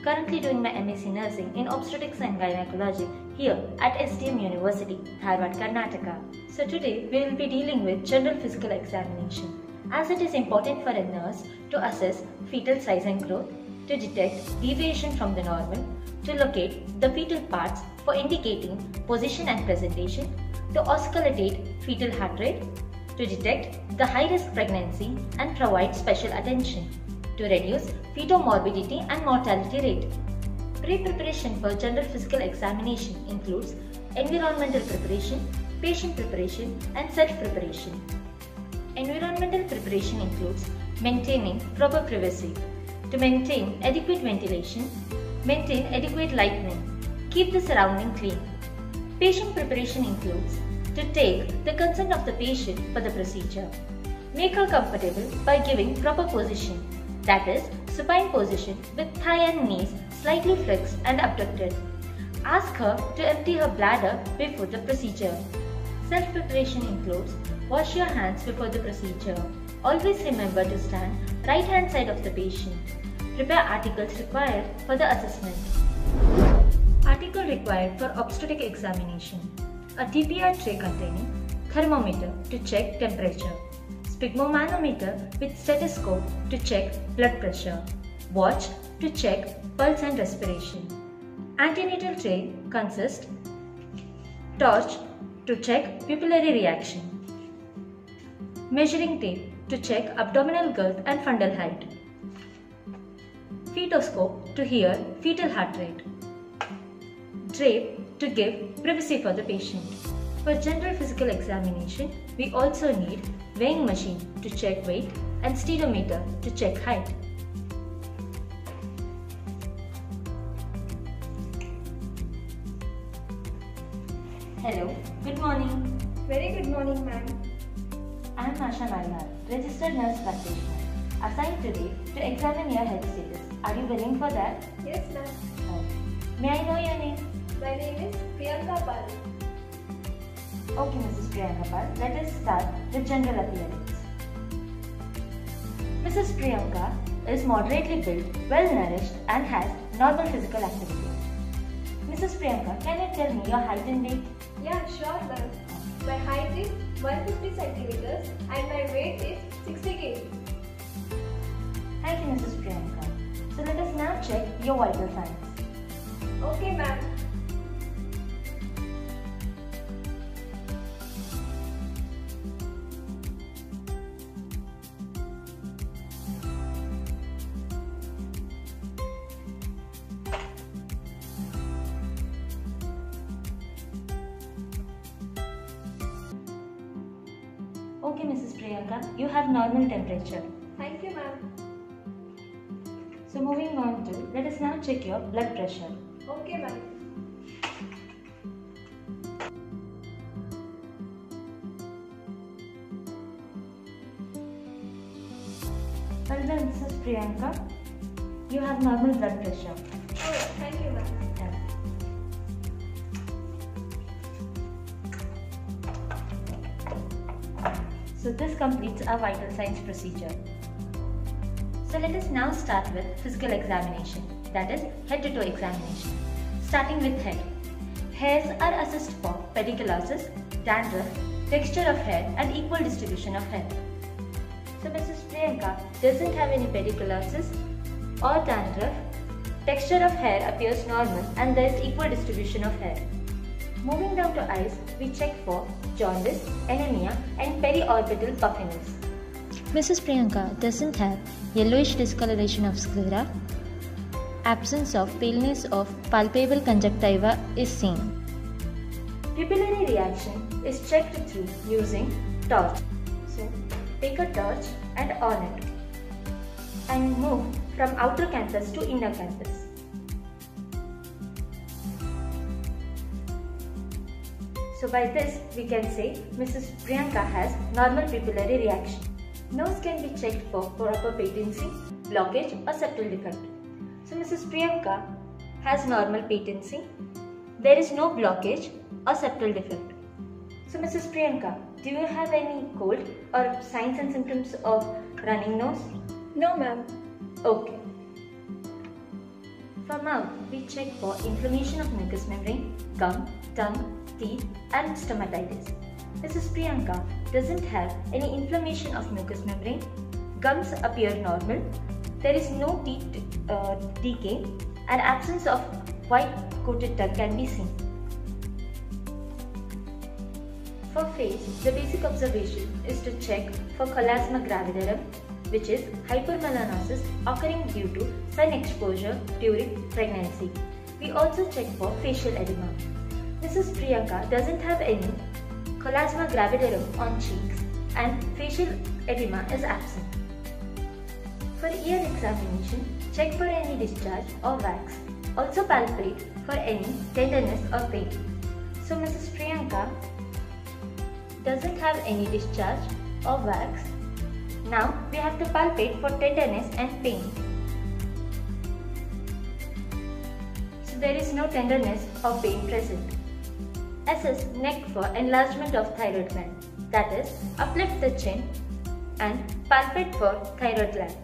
currently doing my MSc Nursing in Obstetrics and Gynecology here at STM University, Dharwad, Karnataka. So today we will be dealing with general physical examination, as it is important for a nurse to assess fetal size and growth, to detect deviation from the normal, to locate the fetal parts for indicating position and presentation, to auscultate fetal heart rate, to detect the high-risk pregnancy and provide special attention, to reduce fetal morbidity and mortality rate. Pre-preparation for general physical examination includes environmental preparation, patient preparation and self-preparation. Environmental preparation includes maintaining proper privacy, to maintain adequate ventilation, maintain adequate lighting, keep the surrounding clean. Patient preparation includes to take the consent of the patient for the procedure. Make her comfortable by giving proper position, that is, supine position with thigh and knees slightly flexed and abducted. Ask her to empty her bladder before the procedure. Self-preparation includes wash your hands before the procedure. Always remember to stand right hand side of the patient. Prepare articles required for the assessment. Article required for obstetric examination: a TPR tray containing thermometer to check temperature, sphygmomanometer with stethoscope to check blood pressure, watch to check pulse and respiration. Antenatal tray consists torch to check pupillary reaction, measuring tape to check abdominal girth and fundal height, fetoscope to hear fetal heart rate, drape to give privacy for the patient. For general physical examination, we also need weighing machine to check weight and steedometer to check height. Hello, good morning. Very good morning, ma'am. I am Asha Malhar, registered nurse practitioner, assigned today to examine your health status. Are you willing for that? Yes, ma'am. May I know your name? My name is Priyanka Pal. Okay, Mrs. Priyanka Pal, let us start with general appearance. Mrs. Priyanka is moderately built, well-nourished and has normal physical activity. Mrs. Priyanka, can you tell me your height and weight? Yeah, sure, ma'am. My height is 150 centimeters and my weight is 60 kg. Thank you, Mrs. Priyanka. So let us now check your vital signs. Okay, ma'am. Okay, Mrs. Priyanka, you have normal temperature. Thank you, ma'am. So moving on to, let us now check your blood pressure. Okay, ma'am. Well done, Mrs. Priyanka. You have normal blood pressure. Oh, thank you, ma'am. So this completes our vital signs procedure. So let us now start with physical examination, that is head to toe examination. Starting with head. Hairs are assessed for pediculosis, dandruff, texture of hair and equal distribution of hair. So Mrs. Priyanka doesn't have any pediculosis or dandruff. Texture of hair appears normal and there is equal distribution of hair. Moving down to eyes, we check for jaundice, anemia and periorbital puffiness. Mrs. Priyanka doesn't have yellowish discoloration of sclera. Absence of paleness of palpable conjunctiva is seen. Pupillary reaction is checked through using torch. So, take a torch and on it and move from outer canthus to inner canthus. So by this we can say Mrs. Priyanka has normal pupillary reaction. Nose can be checked for proper patency, blockage or septal defect. So Mrs. Priyanka has normal patency. There is no blockage or septal defect. So Mrs. Priyanka, do you have any cold or signs and symptoms of running nose? No, ma'am. Okay. For mouth, we check for inflammation of mucous membrane, gum, tongue, teeth and stomatitis. Mrs. Priyanka doesn't have any inflammation of mucous membrane, gums appear normal, there is no teeth decay and absence of white coated tongue can be seen. For face, the basic observation is to check for chloasma gravidarum, which is hypermelanosis occurring due to sun exposure during pregnancy. We also check for facial edema. Mrs. Priyanka doesn't have any chloasma gravidarum on cheeks and facial edema is absent. For ear examination, check for any discharge or wax. Also palpate for any tenderness or pain. So Mrs. Priyanka doesn't have any discharge or wax. Now we have to palpate for tenderness and pain. So there is no tenderness or pain present. Assess neck for enlargement of thyroid gland. That is, uplift the chin and palpate for thyroid gland.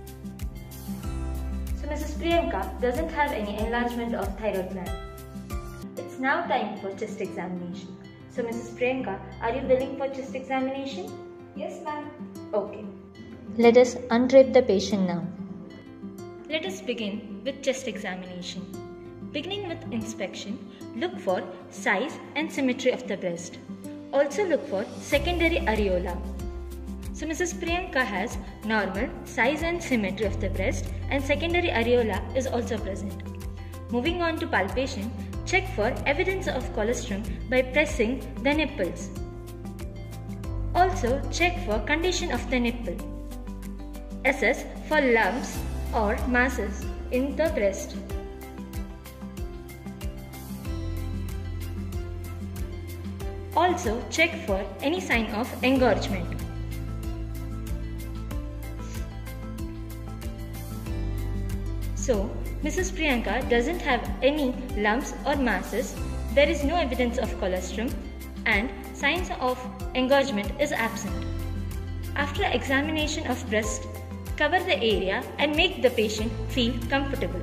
So Mrs. Priyanka doesn't have any enlargement of thyroid gland. It's now time for chest examination. So Mrs. Priyanka, are you willing for chest examination? Yes, ma'am. Okay. Let us undrape the patient now. Let us begin with chest examination. Beginning with inspection, look for size and symmetry of the breast. Also look for secondary areola. So Mrs. Priyanka has normal size and symmetry of the breast and secondary areola is also present. Moving on to palpation, check for evidence of colostrum by pressing the nipples. Also check for condition of the nipple. Assess for lumps or masses in the breast. Also check for any sign of engorgement. So, Mrs. Priyanka doesn't have any lumps or masses, there is no evidence of colostrum and signs of engorgement is absent. After examination of breast, cover the area and make the patient feel comfortable.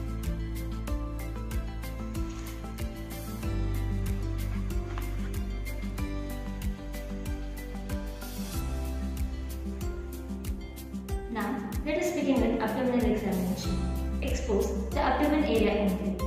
Now, let us begin with abdominal examination. Expose the abdomen area in view.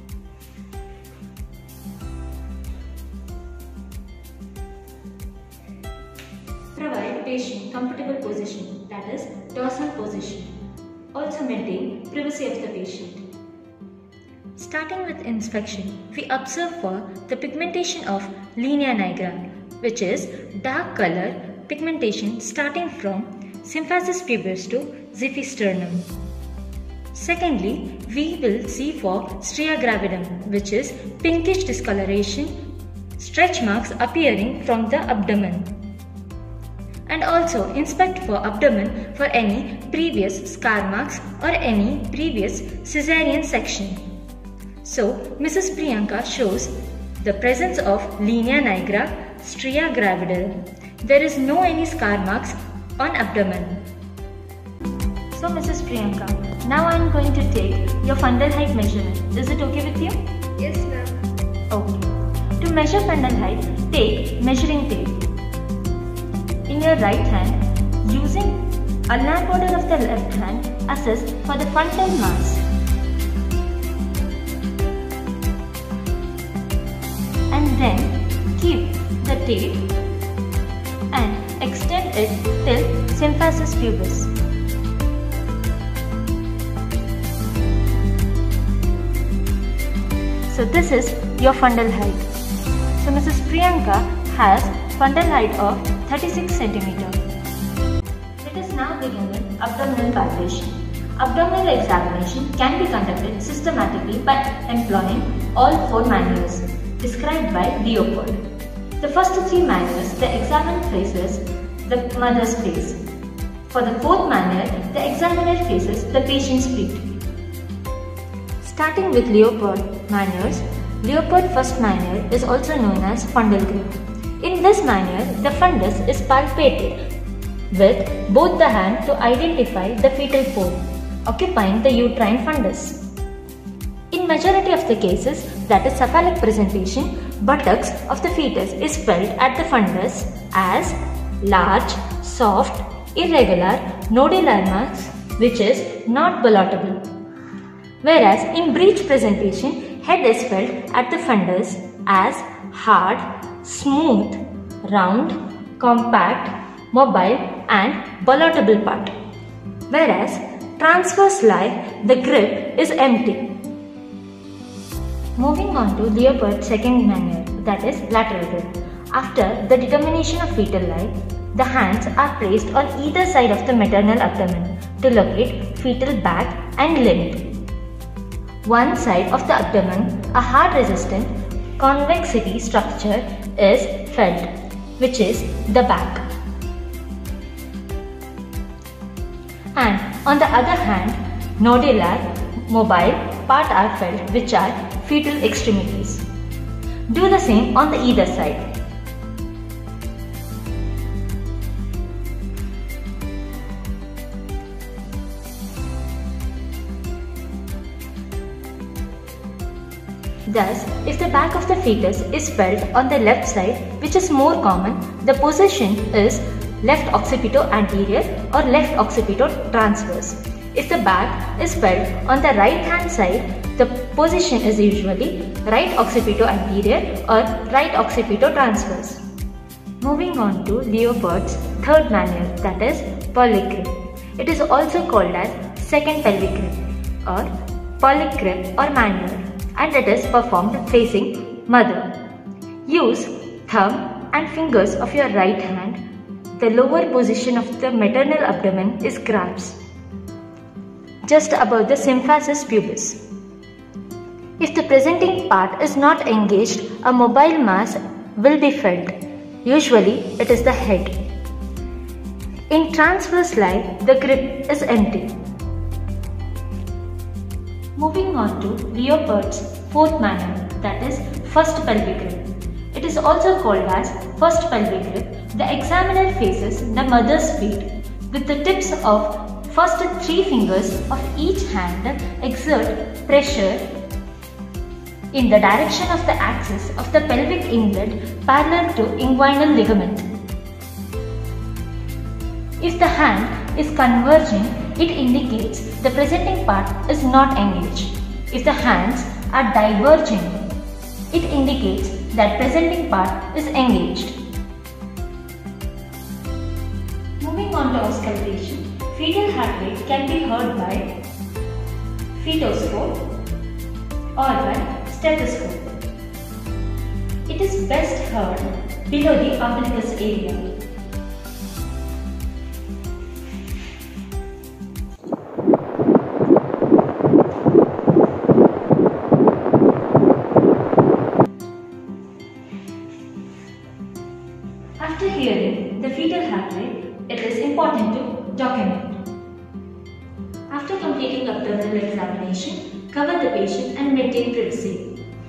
Provide patient comfortable position, that is dorsal position. Also maintain privacy of the patient. Starting with inspection, we observe for the pigmentation of linea nigra, which is dark color pigmentation starting from symphysis pubis to xiphisternum. Secondly, we will see for stria gravidum, which is pinkish discoloration, stretch marks appearing from the abdomen. And also inspect for abdomen for any previous scar marks or any previous caesarean section. So, Mrs. Priyanka shows the presence of linea nigra, stria gravidum. There is no any scar marks on abdomen. So Mrs. Priyanka, now I am going to take your fundal height measurement. Is it okay with you? Yes, ma'am. Okay. To measure fundal height, take measuring tape. In your right hand, using a lamp border of the left hand, assess for the fundal mass. And then keep the tape and extend it till symphysis pubis. So this is your fundal height. So Mrs. Priyanka has fundal height of 36 cm. Let us now begin with abdominal palpation. Abdominal examination can be conducted systematically by employing all 4 manuals described by Leopold. The first 3 manuals, the examiner faces the mother's face. For the 4th manual, the examiner faces the patient's feet. Starting with Leopold manuals, Leopold first manual is also known as fundal grip. In this manual, the fundus is palpated with both the hands to identify the fetal pole occupying the uterine fundus. majority of the cases, that is cephalic presentation, buttocks of the fetus is felt at the fundus as large, soft, irregular nodular mass which is not ballotable. Whereas in breech presentation, head is felt at the fundus as hard, smooth, round, compact, mobile and ballotable part. Whereas transverse lie, the grip is empty. Moving on to Leopard's second manner, that is lateral grip. After the determination of fetal lie, the hands are placed on either side of the maternal abdomen to locate fetal back and limb. One side of the abdomen, a hard resistant convexity structure is felt, which is the back. And on the other hand, nodular, mobile part are felt, which are fetal extremities. Do the same on the either side. Thus, if the back of the fetus is felt on the left side, which is more common, the position is left occipito-anterior or left occipito-transverse. If the back is felt on the right hand side, the position is usually right occipito-anterior or right occipito-transverse. Moving on to Leopard's third manner, that is Pollick grip. It is also called as second pelvic grip or Pollick grip or manner, and it is performed facing mother. Use thumb and fingers of your right hand. The lower position of the maternal abdomen is grasped just above the symphysis pubis. If the presenting part is not engaged, a mobile mass will be felt. Usually, it is the head. In transverse lie, the grip is empty. Moving on to Leopard's fourth manner, that is first pelvic grip. It is also called as first pelvic grip. The examiner faces the mother's feet with the tips of first 3 fingers of each hand exert pressure in the direction of the axis of the pelvic inlet parallel to inguinal ligament. If the hand is converging, it indicates the presenting part is not engaged. If the hands are diverging, it indicates that presenting part is engaged. Moving on to auscultation, fetal heart rate can be heard by fetoscope or by stethoscope. It is best heard below the umbilicus area. After hearing the fetal heart rate, it is important to document. After completing abdominal examination, cover the patient and maintain privacy.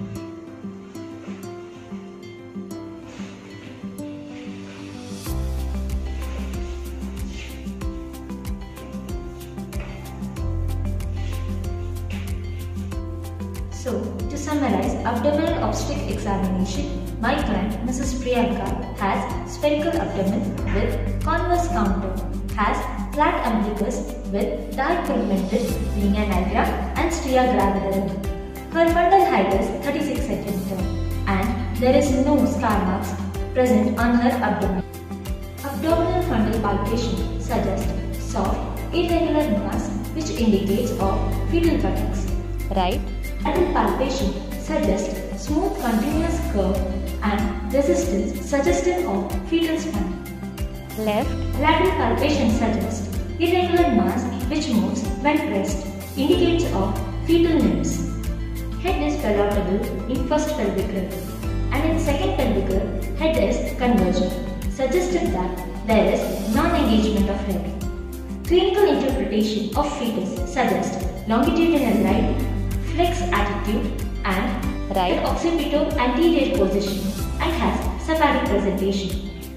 So, to summarize abdominal obstetric examination, my client Mrs. Priyanka has spherical abdomen with converse counter, has flat umbilicus with dipigmented linea nigra and stria gravidarum. Her fundal height is 36 cm and there is no scar marks present on her abdomen. Abdominal fundal palpation suggests soft, irregular mass which indicates of fetal buttocks. Right lateral palpation suggests smooth continuous curve and resistance suggestive of fetal spine. Left lateral palpation suggests irregular mass which moves when pressed, indicates of fetal limbs. Head is ballotable in first pelvic grip and in second pelvic grip, head is convergent, suggestive that there is non-engagement of head. Clinical interpretation of fetus suggests longitudinal right flex attitude and right occipito-anterior position and has cephalic presentation.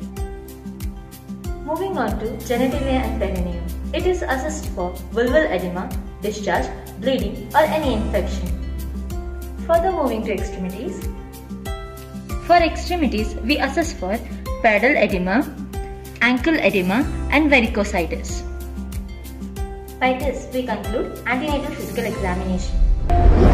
Moving on to genitalia and perineum. It is assessed for vulval edema, discharge, bleeding or any infection. Further moving to extremities. For extremities, we assess for pedal edema, ankle edema and varicositis. By this, we conclude antenatal physical examination.